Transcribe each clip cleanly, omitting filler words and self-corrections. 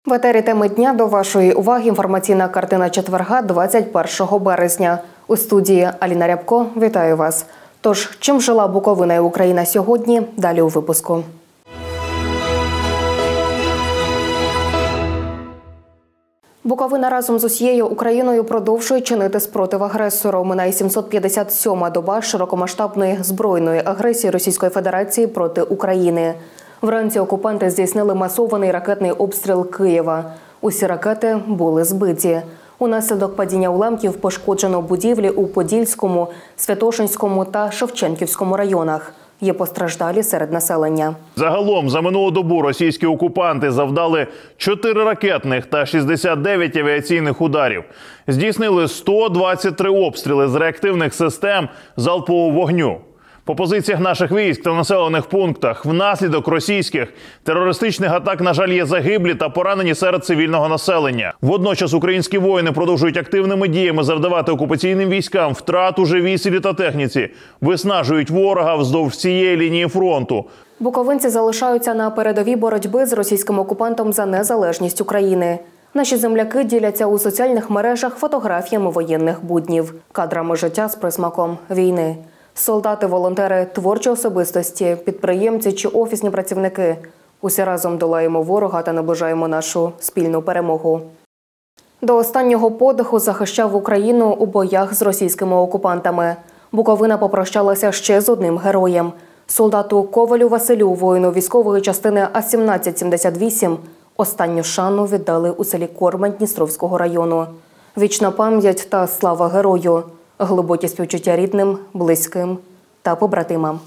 В етері теми дня до вашої уваги інформаційна картина четверга 21 березня. У студії Аліна Рябко. Вітаю вас. Тож, чим жила Буковина і Україна сьогодні? Далі у випуску. Буковина разом з усією Україною продовжує чинити спротив агресору. Минає 757-ма доба широкомасштабної збройної агресії Російської Федерації проти України. Вранці окупанти здійснили масований ракетний обстріл Києва. Усі ракети були збиті. Унаслідок падіння уламків пошкоджено будівлі у Подільському, Святошинському та Шевченківському районах. Є постраждалі серед населення. Загалом за минулу добу російські окупанти завдали 4 ракетних та 69 авіаційних ударів. Здійснили 123 обстріли з реактивних систем залпового вогню. По позиціях наших військ та населених пунктах внаслідок російських терористичних атак, на жаль, є загиблі та поранені серед цивільного населення. Водночас українські воїни продовжують активними діями завдавати окупаційним військам втрат у живій силі та техніці, виснажують ворога вздовж всієї лінії фронту. Буковинці залишаються на передовій боротьби з російським окупантом за незалежність України. Наші земляки діляться у соціальних мережах фотографіями воєнних буднів, кадрами життя з присмаком війни. Солдати, волонтери, творчі особистості, підприємці чи офісні працівники – усі разом долаємо ворога та наближаємо нашу спільну перемогу. До останнього подиху захищав Україну у боях з російськими окупантами. Буковина попрощалася ще з одним героєм – солдату Ковалю Василю, воїну військової частини А-1778. Останню шану віддали у селі Кормань Дністровського району. Вічна пам'ять та слава герою. Глибокі співчуття рідним, близьким та побратимам.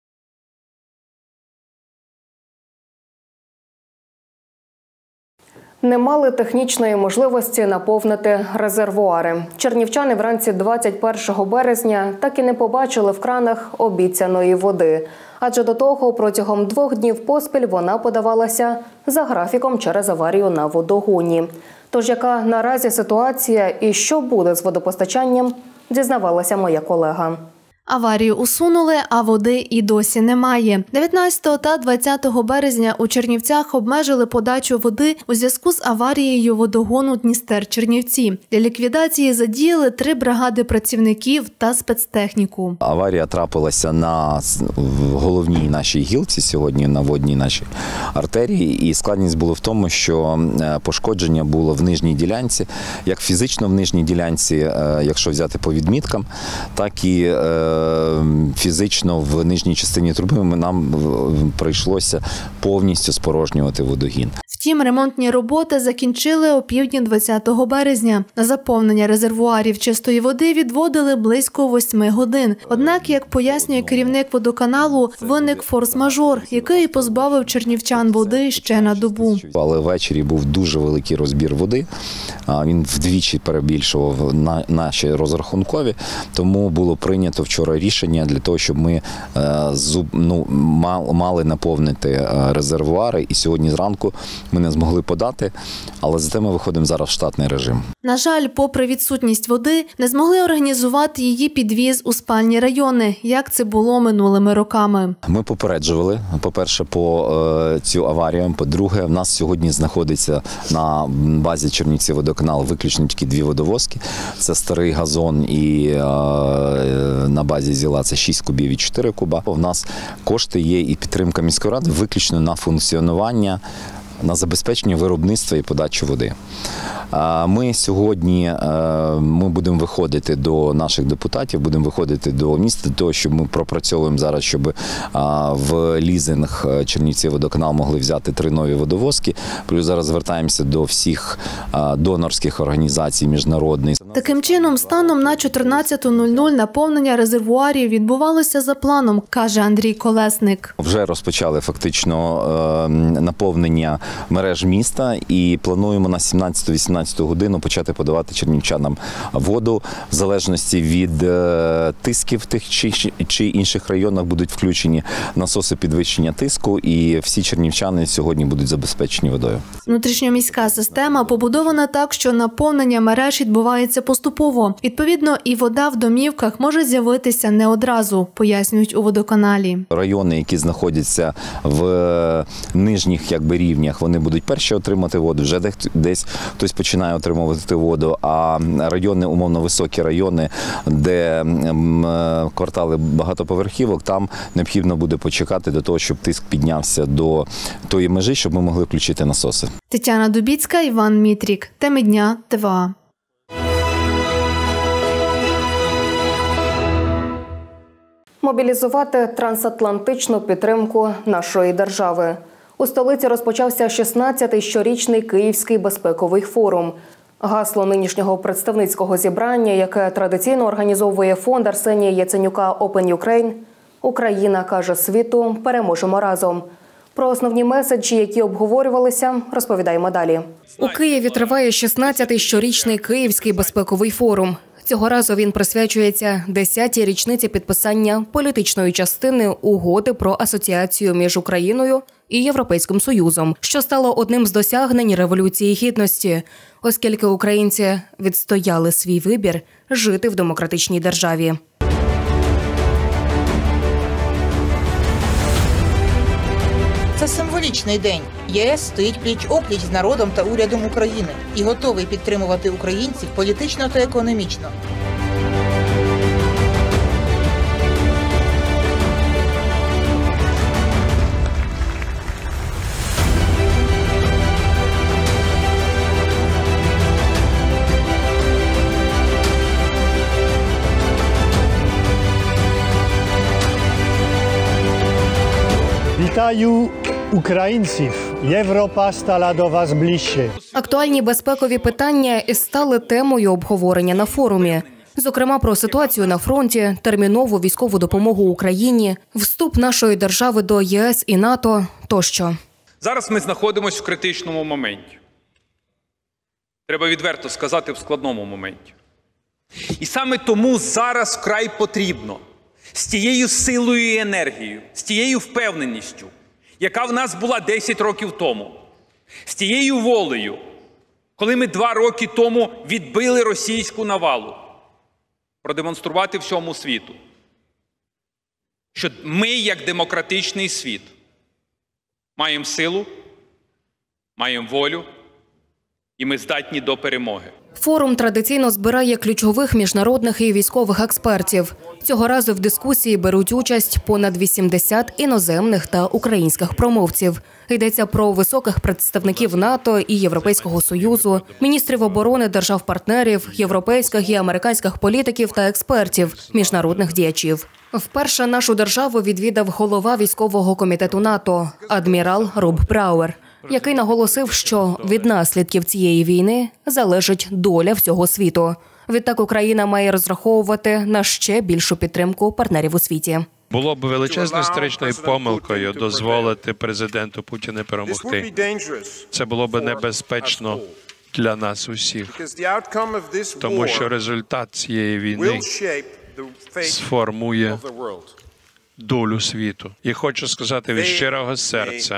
Не мали технічної можливості наповнити резервуари. Чернівчани вранці 21 березня так і не побачили в кранах обіцяної води. Адже до того протягом 2 днів поспіль вона подавалася за графіком через аварію на водогоні. Тож яка наразі ситуація і що буде з водопостачанням, дізнавалася моя колега. Аварію усунули, а води і досі немає. 19 та 20 березня у Чернівцях обмежили подачу води у зв'язку з аварією водогону Дністер-Чернівці. Для ліквідації задіяли 3 бригади працівників та спецтехніку. Аварія трапилася на головній нашій гілці сьогодні, на водній нашій артерії. І складність була в тому, що пошкодження було в нижній ділянці. Як фізично в нижній ділянці, якщо взяти по відміткам, так і фізично в нижній частині труби нам прийшлося повністю спорожнювати водогін. Втім, ремонтні роботи закінчили опівдні 20 березня. На заповнення резервуарів чистої води відводили близько 8 годин. Однак, як пояснює керівник водоканалу, виник форс-мажор, який позбавив чернівчан води ще на добу. Але ввечері був дуже великий розбір води. Він вдвічі перебільшував наші розрахункові, тому було прийнято вчора рішення для того, щоб ми мали наповнити резервуари. І сьогодні зранку ми не змогли подати, але зате ми виходимо зараз в штатний режим. На жаль, попри відсутність води, не змогли організувати її підвіз у спальні райони, як це було минулими роками. Ми попереджували, по-перше, по цю аварію. По-друге, в нас сьогодні знаходиться на базі Чернівці водоканал виключно тільки 2 водовозки. Це старий газон і на базі ЗІЛа це 6 кубів і 4 куба. У нас кошти є і підтримка міської ради виключно на функціонування, на забезпечення виробництва і подачу води. Ми сьогодні будемо виходити до наших депутатів, будемо виходити до міста, для того, щоб ми пропрацьовуємо зараз, щоб в лізинг Чернівці водоканал могли взяти 3 нові водовозки. Плюс зараз звертаємося до всіх донорських організацій міжнародних. Таким чином, станом на 14:00 наповнення резервуарів відбувалося за планом, каже Андрій Колесник. Вже розпочали фактично наповнення мереж міста і плануємо на 17-18 годину почати подавати чернівчанам воду. В залежності від тисків в тих чи інших районах будуть включені насоси підвищення тиску, і всі чернівчани сьогодні будуть забезпечені водою. Внутрішньоміська система побудована так, що наповнення мереж відбувається поступово. Відповідно, і вода в домівках може з'явитися не одразу, пояснюють у водоканалі. Райони, які знаходяться в нижніх рівнях, вони будуть перші отримати воду, вже десь хтось починає отримувати воду, а райони, умовно високі райони, де квартали багатоповерхівок, там необхідно буде почекати до того, щоб тиск піднявся до тої межі, щоб ми могли включити насоси. Тетяна Дубіцька, Іван Мітрік. Теми дня ТВА. Мобілізувати трансатлантичну підтримку нашої держави. У столиці розпочався 16-й щорічний Київський безпековий форум. Гасло нинішнього представницького зібрання, яке традиційно організовує фонд Арсенія Яценюка Open Ukraine «Україна каже світу, переможемо разом». Про основні меседжі, які обговорювалися, розповідаємо далі. У Києві триває 16-й щорічний Київський безпековий форум. Цього разу він присвячується 10-й річниці підписання політичної частини угоди про асоціацію між Україною і Європейським Союзом, що стало одним з досягнень Революції Гідності, оскільки українці відстояли свій вибір жити в демократичній державі. Це символічний день. ЄС стоїть пліч-опліч з народом та урядом України і готовий підтримувати українців політично та економічно. Вітаю українців! Європа стала до вас ближче. Актуальні безпекові питання і стали темою обговорення на форумі. Зокрема, про ситуацію на фронті, термінову військову допомогу Україні, вступ нашої держави до ЄС і НАТО тощо. Зараз ми знаходимося в критичному моменті. Треба відверто сказати, в складному моменті. І саме тому зараз вкрай потрібно з тією силою і енергією, з тією впевненістю, яка в нас була 10 років тому, з тією волею, коли ми 2 роки тому відбили російську навалу, продемонструвати всьому світу, що ми, як демократичний світ, маємо силу, маємо волю, і ми здатні до перемоги. Форум традиційно збирає ключових міжнародних і військових експертів. Цього разу в дискусії беруть участь понад 80 іноземних та українських промовців. Йдеться про високих представників НАТО і Європейського Союзу, міністрів оборони держав-партнерів, європейських і американських політиків та експертів, міжнародних діячів. Вперше нашу державу відвідав голова військового комітету НАТО, адмірал Роб Брауер, який наголосив, що від наслідків цієї війни залежить доля всього світу. Відтак Україна має розраховувати на ще більшу підтримку партнерів у світі. Було б величезною історичною помилкою дозволити президенту Путіну перемогти. Це було б небезпечно для нас усіх, тому що результат цієї війни сформує долю світу. І хочу сказати від щирого серця,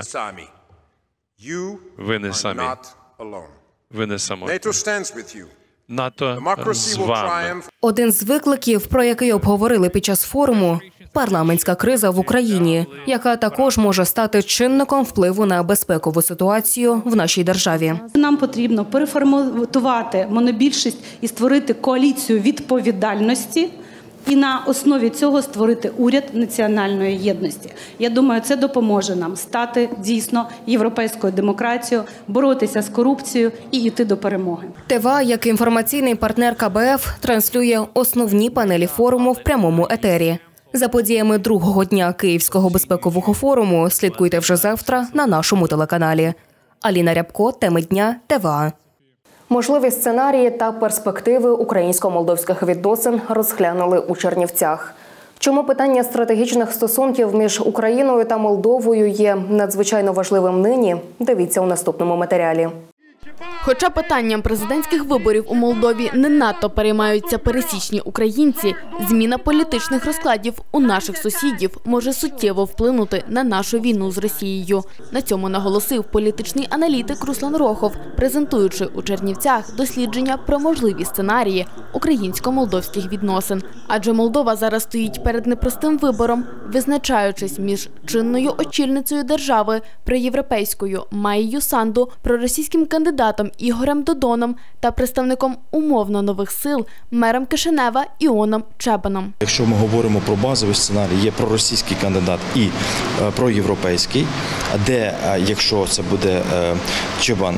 ви не самі. Ви не самотні. НАТО з вами. Один з викликів, про який обговорили під час форуму – парламентська криза в Україні, яка також може стати чинником впливу на безпекову ситуацію в нашій державі. Нам потрібно переформатувати монобільшість і створити коаліцію відповідальності, і на основі цього створити уряд національної єдності. Я думаю, це допоможе нам стати дійсно європейською демократією, боротися з корупцією і йти до перемоги. ТВА, як інформаційний партнер КБФ, транслює основні панелі форуму в прямому етері. За подіями другого дня Київського безпекового форуму слідкуйте вже завтра на нашому телеканалі. Аліна Рябко, теми дня, ТВА. Можливі сценарії та перспективи українсько-молдовських відносин розглянули у Чернівцях. Чому питання стратегічних стосунків між Україною та Молдовою є надзвичайно важливим нині, дивіться у наступному матеріалі. Хоча питанням президентських виборів у Молдові не надто переймаються пересічні українці, зміна політичних розкладів у наших сусідів може суттєво вплинути на нашу війну з Росією. На цьому наголосив політичний аналітик Руслан Рохов, презентуючи у Чернівцях дослідження про можливі сценарії українсько-молдовських відносин. Адже Молдова зараз стоїть перед непростим вибором, визначаючись між чинною очільницею держави проєвропейською Майєю Санду, проросійським кандидатом Ігорем Додоном та представником умовно нових сил мером Кишинева Іоном Чебаном. Якщо ми говоримо про базовий сценарій, є проросійський кандидат і проєвропейський, де, якщо це буде Чебан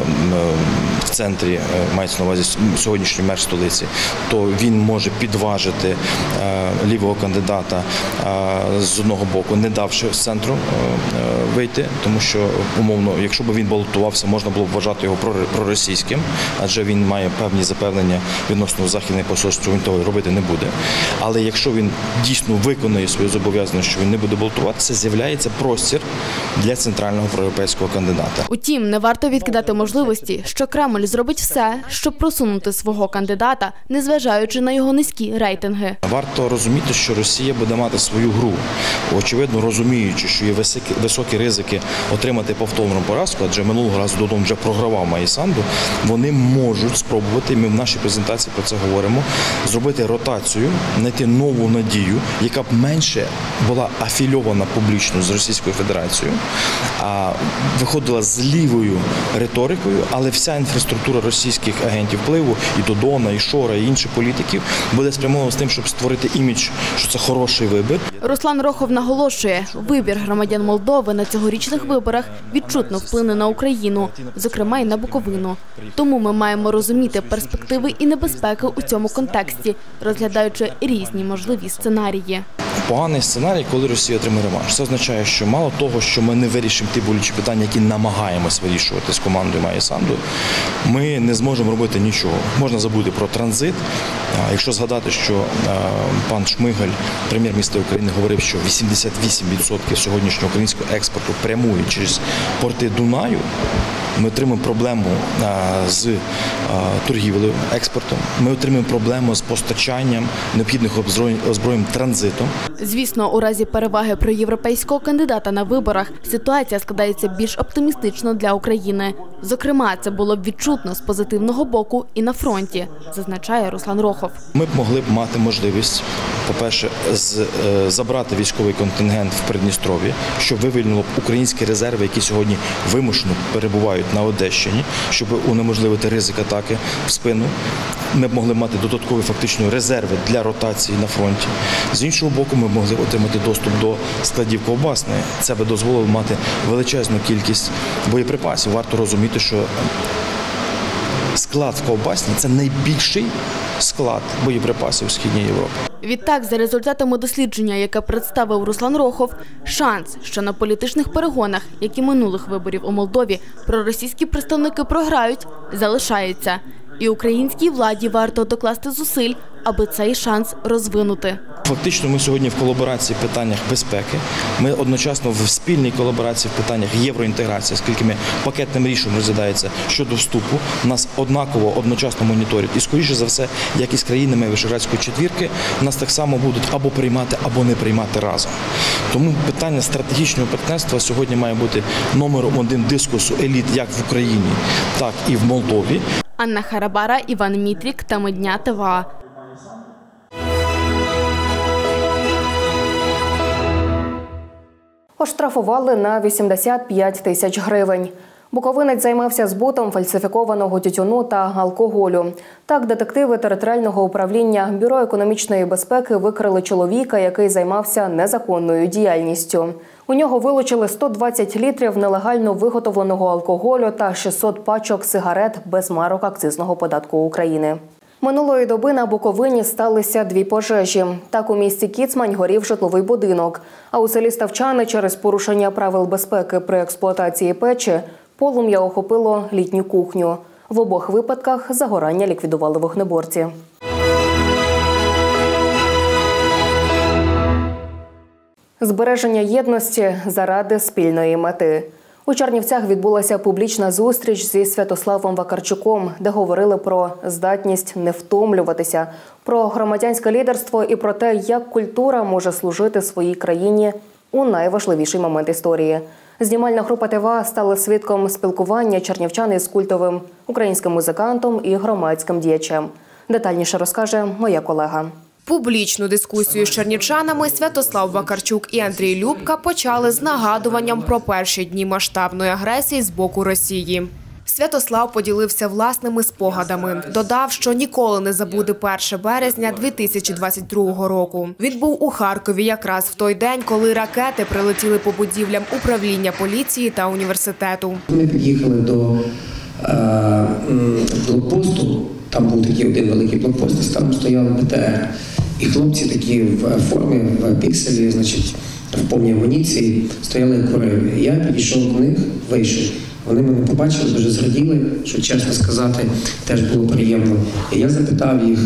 в центрі, мається на увазі сьогоднішній мер столиці, то він може підважити лівого кандидата з одного боку, не давши з центру вийти, тому що, умовно, якщо б він балотувався, можна було б вважати його проросійським, адже він має певні запевнення відносно західних посольств, що він того робити не буде. Але якщо він дійсно виконує свої зобов'язання, що він не буде балотуватися, з'являється простір для центрального проєвропейського кандидата. Утім, не варто відкидати можливості, що Кремль зробить все, щоб просунути свого кандидата, незважаючи на його низькі рейтинги. Варто розуміти, що Росія буде мати свою гру, очевидно розуміючи, що є високі ризики отримати повторну поразку, адже минулого разу Додон вже програвав Майї Санду, вони можуть спробувати, ми в нашій презентації про це говоримо, зробити ротацію, знайти нову надію, яка б менше була афільована публічно з Російською Федерацією, а виходила з лівою риторикою, але вся інфраструктура російських агентів впливу, і Додона, і Шора, і інших політиків, буде спрямована з тим, щоб створити імідж, що це хороший вибір. Руслан Рохов наголошує, вибір громадян Молдови на цьогорічних виборах відчутно вплине на Україну, зокрема й на Буковину. Тому ми маємо розуміти перспективи і небезпеки у цьому контексті, розглядаючи різні можливі сценарії. Поганий сценарій, коли Росія отримає реванш. Це означає, що мало того, що ми не вирішимо ті болючі питання, які намагаємось вирішувати з командою Майї Санду, ми не зможемо робити нічого. Можна забути про транзит. Якщо згадати, що пан Шмигаль, прем'єр-міністр України, говорив, що 88% сьогоднішнього українського експорту прямує через порти Дунаю, ми отримаємо проблему з торгівлею, експортом, ми отримаємо проблему з постачанням необхідних озброєнь транзитом. Звісно, у разі переваги проєвропейського кандидата на виборах ситуація складається більш оптимістично для України. Зокрема, це було б відчутно з позитивного боку і на фронті, зазначає Руслан Рохов. Ми б могли б мати можливість, по-перше, забрати військовий контингент в Придністров'ї, що вивільнило б українські резерви, які сьогодні вимушено перебувають на Одещині, щоб унеможливити ризик атаки в спину. Ми б могли мати додаткові фактично резерви для ротації на фронті. З іншого боку, ми б могли отримати доступ до складів ковбасної. Це би дозволило мати величезну кількість боєприпасів. Варто розуміти, що склад в ковбасні – це найбільший склад боєприпасів у Східній Європі. Відтак, за результатами дослідження, яке представив Руслан Рохов, шанс, що на політичних перегонах, як і минулих виборів у Молдові, проросійські представники програють, залишається. І українській владі варто докласти зусиль, аби цей шанс розвинути. Фактично ми сьогодні в колаборації в питаннях безпеки, ми одночасно в спільній колаборації в питаннях євроінтеграції, оскільки ми пакетним рішенням розглядається щодо вступу, нас однаково, одночасно моніторять. І скоріше за все, як і з країнами Вишеградської четвірки, нас так само будуть або приймати, або не приймати разом. Тому питання стратегічного партнерства сьогодні має бути номером один дискусу еліт як в Україні, так і в Молдові. Анна Харабара, Іван Мітрік, Теми дня ТВА. Оштрафували на 85 тисяч гривень. Буковинець займався збутом фальсифікованого тютюну та алкоголю. Так, детективи територіального управління Бюро економічної безпеки викрили чоловіка, який займався незаконною діяльністю. У нього вилучили 120 літрів нелегально виготовленого алкоголю та 600 пачок сигарет без марок акцизного податку України. Минулої доби на Буковині сталися дві пожежі. Так, у місті Кіцмань горів житловий будинок, а у селі Ставчани через порушення правил безпеки при експлуатації печі полум'я охопило літню кухню. В обох випадках загорання ліквідували вогнеборці. Збереження єдності заради спільної мети. У Чернівцях відбулася публічна зустріч зі Святославом Вакарчуком, де говорили про здатність не втомлюватися, про громадянське лідерство і про те, як культура може служити своїй країні у найважливіший момент історії. Знімальна група ТВА стала свідком спілкування чернівчан із культовим українським музикантом і громадським діячем. Детальніше розкаже моя колега. Публічну дискусію з чернівчанами Святослав Вакарчук і Андрій Любка почали з нагадуванням про перші дні масштабної агресії з боку Росії. Святослав поділився власними спогадами. Додав, що ніколи не забуде 1 березня 2022 року. Він був у Харкові якраз в той день, коли ракети прилетіли по будівлям управління поліції та університету. Ми під'їхали до блокпосту. Там був такий один великий блокпост, там стояли БТР. І хлопці такі в формі, в пікселі, значить, в повній амуніції, стояли і курили. Я підійшов до них, вийшов. Вони мене побачили, дуже зраділи, що, чесно сказати, теж було приємно. І я запитав їх,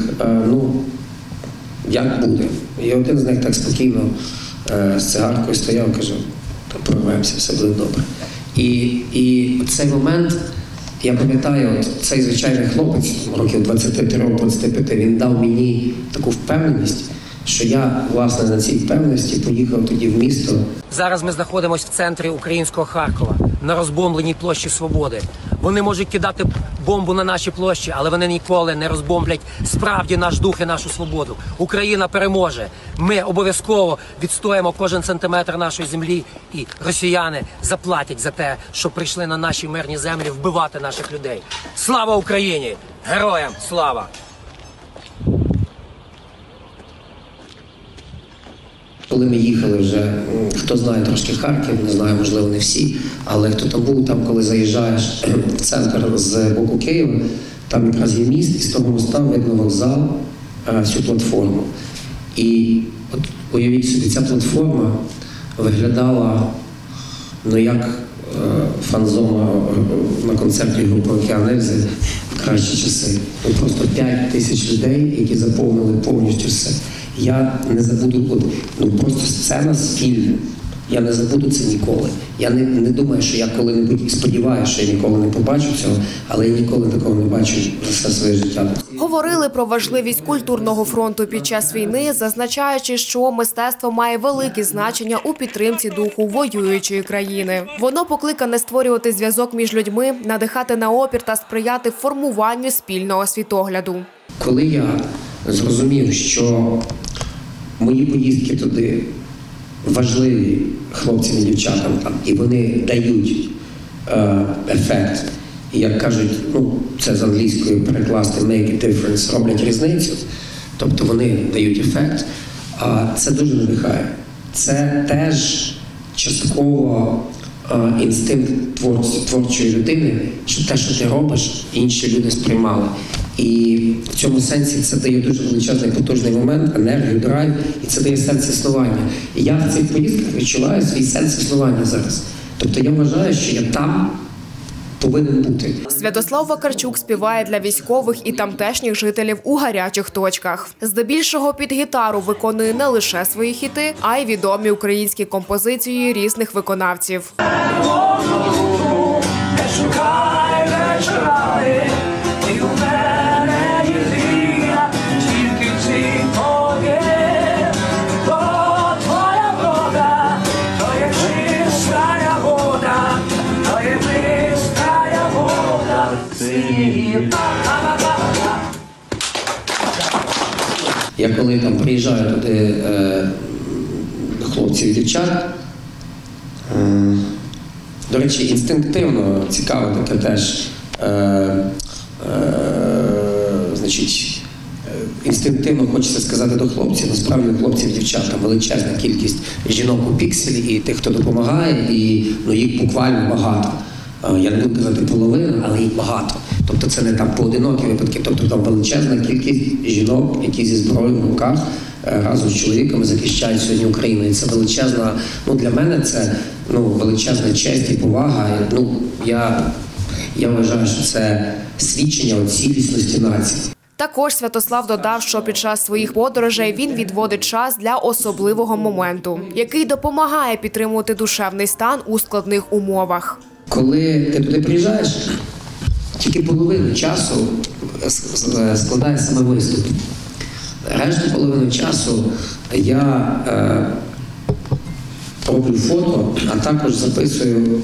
як буде. І один з них так спокійно з цигаркою стояв, каже, прорвемося, все буде добре. І цей момент, я пам'ятаю, цей звичайний хлопець, років 23-25, він дав мені таку впевненість, що я, власне, на цій впевненості поїхав тоді в місто. Зараз ми знаходимося в центрі українського Харкова, на розбомбленій площі Свободи. Вони можуть кидати бомбу на наші площі, але вони ніколи не розбомблять справді наш дух і нашу свободу. Україна переможе. Ми обов'язково відстоїмо кожен сантиметр нашої землі, і росіяни заплатять за те, що прийшли на наші мирні землі вбивати наших людей. Слава Україні! Героям слава! Коли ми їхали вже, хто знає трошки Харків, не знаю, можливо, не всі, але хто там був, там, коли заїжджаєш в центр з боку Києва, там якраз є міст, і з того моста видно вокзал, всю платформу. І от уявіть собі, ця платформа виглядала, як фан-зона на концерті групи «Океан Ельзи» в кращі часи. Просто 5 тисяч людей, які заповнили повністю все. Я не забуду, просто сцена спільна. Я не забуду це ніколи. Я не думаю, що я коли-небудь, сподіваюся, що я ніколи не побачу цього, але я ніколи такого не бачу за все своє життя. Говорили про важливість культурного фронту під час війни, зазначаючи, що мистецтво має велике значення у підтримці духу воюючої країни. Воно покликане створювати зв'язок між людьми, надихати на опір та сприяти формуванню спільного світогляду. Коли я зрозумів, що мої поїздки туди важливі хлопцям і дівчатам, і вони дають ефект, і як кажуть, це з англійської перекласти make a difference, роблять різницю, тобто вони дають ефект, це дуже надихає. Це теж частково інстинкт творчої людини, що те, що ти робиш, інші люди сприймали. І в цьому сенсі це дає дуже величезний потужний момент, енергію, драйв, і це дає сенс існування. І я в цих поїздках відчуваю свій сенс існування зараз. Тобто я вважаю, що я там повинен бути. Святослав Вакарчук співає для військових і тамтешніх жителів у гарячих точках. Здебільшого під гітару виконує не лише свої хіти, а й відомі українські композиції різних виконавців. Я коли там приїжджаю туди до хлопців і дівчат, до речі, інстинктивно цікаво таке теж, інстинктивно хочеться сказати до хлопців, насправді до хлопців і дівчат, там величезна кількість жінок у пікселі і тих, хто допомагає, і їх буквально багато. Я не буду казати половина, але їх багато. Тобто це не там поодинокі випадки, тобто там величезна кількість жінок, які зі зброєю в руках разом з чоловіками захищають сьогодні Україну. І це величезна, для мене це величезна честь і повага. Я вважаю, що це свідчення цілісності нації. Також Святослав додав, що під час своїх подорожей він відводить час для особливого моменту, який допомагає підтримувати душевний стан у складних умовах. Коли ти туди приїжджаєш, тільки половину часу складає саме виступ. Решту половину часу я роблю фото, а також записую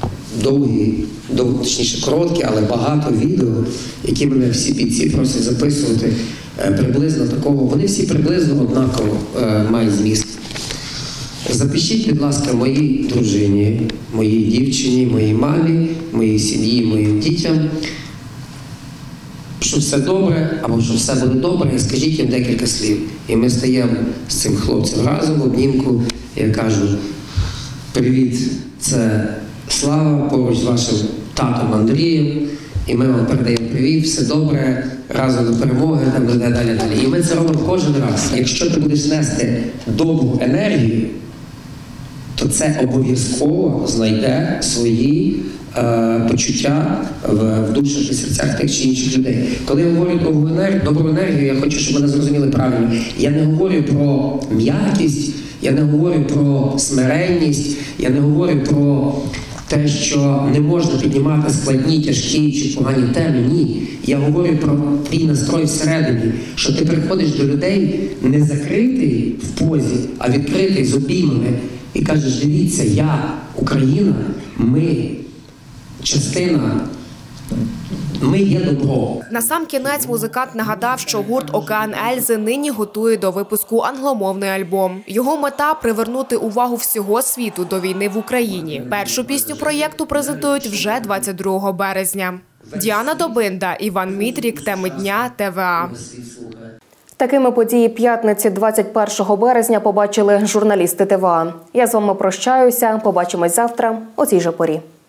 точніше короткі, але багато відео, які мене всі бійці просять записувати приблизно такого. Вони всі приблизно однаково мають зміст. Запишіть, будь ласка, моїй дружині, моїй дівчині, моїй мамі, моїй сім'ї, моїм дітям, що все добре, або що все буде добре, і скажіть їм декілька слів. І ми стаємо з цим хлопцем разом в обнімку, я кажу: привіт, це Слава, поруч з вашим татом Андрієм, і ми вам передаємо привіт, все добре, разом до перемоги, там далі. І ми це робимо кожен раз. Якщо ти будеш нести добру енергію, то це обов'язково знайде свої почуття в душах і серцях тих чи інших людей. Коли я говорю добру енергію, я хочу, щоб мене зрозуміли правильно. Я не говорю про м'якість, я не говорю про смиренність, я не говорю про те, що не можна піднімати складні, тяжкі чи погані теми. Ні. Я говорю про твій настрой всередині, що ти приходиш до людей не закритий в позі, а відкритий з обіймами і кажеш: дивіться, я, Україна, ми, частина, ми є добро. Насамкінець музикант нагадав, що гурт «Океан Ельзи» нині готує до випуску англомовний альбом. Його мета – привернути увагу всього світу до війни в Україні. Першу пісню проєкту презентують вже 22 березня. Діана Добинда, Іван Мітрік, теми дня, ТВА. Такими події п'ятниці 21 березня побачили журналісти ТВА. Я з вами прощаюся. Побачимось завтра о цій же порі.